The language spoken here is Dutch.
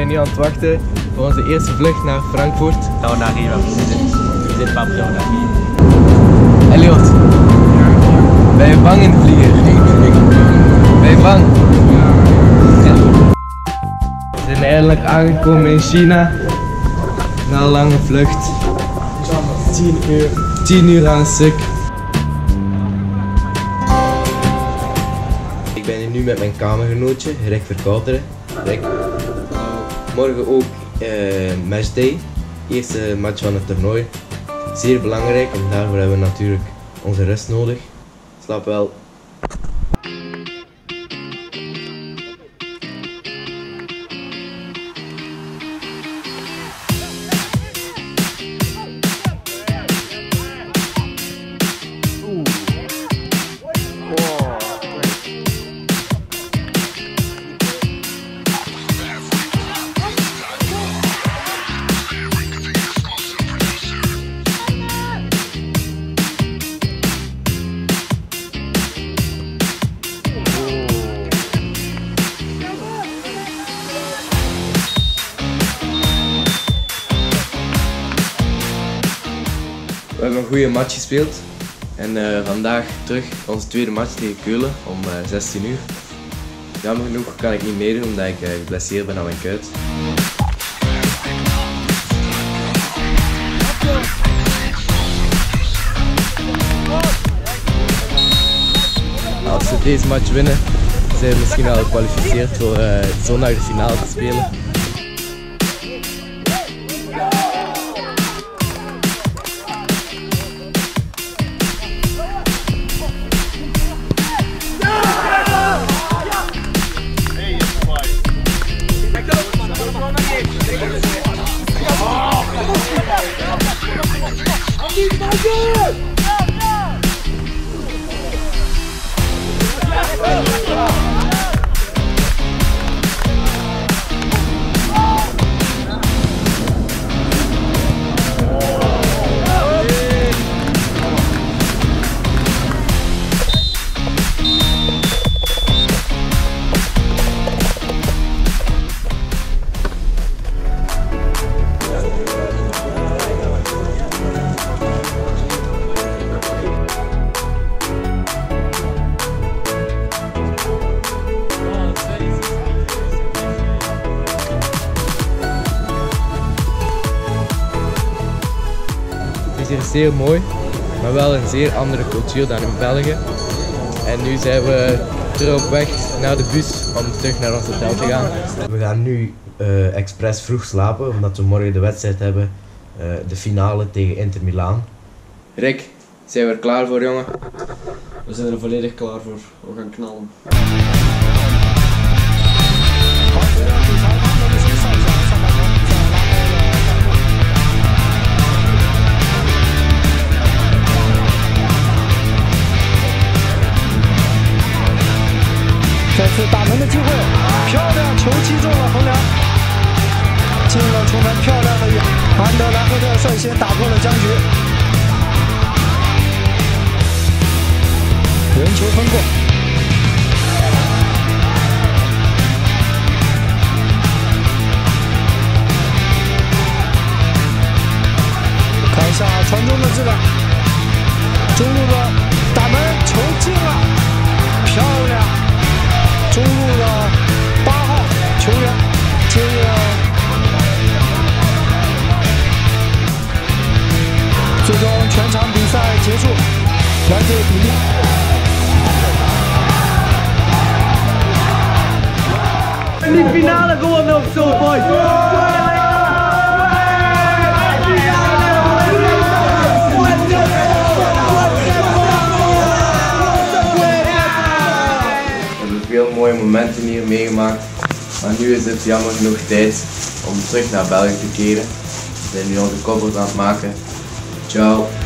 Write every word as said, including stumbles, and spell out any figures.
zijn nu aan het wachten voor onze eerste vlucht naar Frankfurt. Nou, naar hier. We zitten maar zo naar hier. Elliot, ben je bang in de vlieger? Ben je bang? Ja. We zijn eindelijk aangekomen in China. Na een lange vlucht. tien uur. tien uur aan een stuk. Ik ben hier nu met mijn kamergenootje, Rick Verkouteren. Rick. Morgen ook uh, matchday. Eerste match van het toernooi. Zeer belangrijk, en daarvoor hebben we natuurlijk onze rust nodig. Slaap wel. We hebben een goede match gespeeld en uh, vandaag terug onze tweede match tegen Keulen om uh, zestien uur. Jammer genoeg kan ik niet meedoen omdat ik uh, geblesseerd ben aan mijn kuit. Als we deze match winnen, zijn we misschien al gekwalificeerd voor uh, zondag de finale te spelen. Het is hier zeer mooi, maar wel een zeer andere cultuur dan in België. En nu zijn we terug op weg naar de bus om terug naar ons hotel te gaan. We gaan nu uh, expres vroeg slapen, omdat we morgen de wedstrijd hebben, uh, de finale tegen Inter Milaan. Rick, zijn we er klaar voor, jongen? We zijn er volledig klaar voor. We gaan knallen. 再次打门的机会，漂亮，球击中了横梁，进了出门，漂亮的远，安德兰赫特率先打破了僵局，人球分过，看一下传中的质量，中路的打门，球进了，漂亮。中路的八号球员接应，最终全场比赛结束，来自比利。 Die finale gewonnen of zo, boys! Veel mooie momenten hier meegemaakt, maar nu is het jammer genoeg tijd om terug naar België te keren. We zijn nu onze koppels aan het maken. Ciao!